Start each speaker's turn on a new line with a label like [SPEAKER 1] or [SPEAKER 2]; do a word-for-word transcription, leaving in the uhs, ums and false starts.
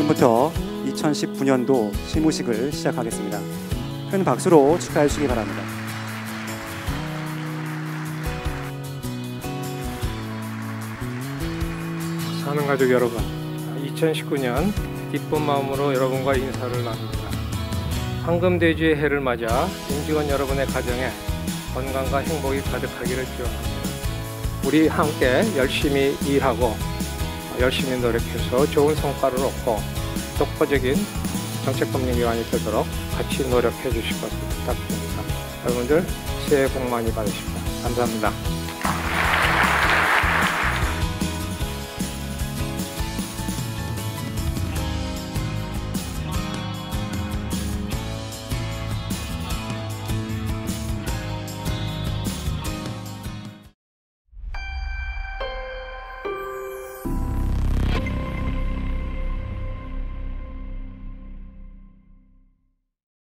[SPEAKER 1] 지금부터 이천십구 년도 시무식을 시작하겠습니다. 큰 박수로 축하해 주시기 바랍니다.
[SPEAKER 2] 사는 가족 여러분, 이천십구 년 기쁜 마음으로 여러분과 인사를 나눕니다. 황금돼지의 해를 맞아 임직원 여러분의 가정에 건강과 행복이 가득하기를 기원합니다. 우리 함께 열심히 일하고 열심히 노력해서 좋은 성과를 얻고 독보적인 정책금융기관이 되도록 같이 노력해 주실 것을 부탁드립니다. 여러분들 새해 복 많이 받으십시오. 감사합니다.